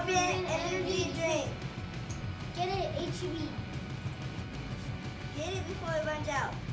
Vitamin energy drink. Get it, HEB. Get it before it runs out.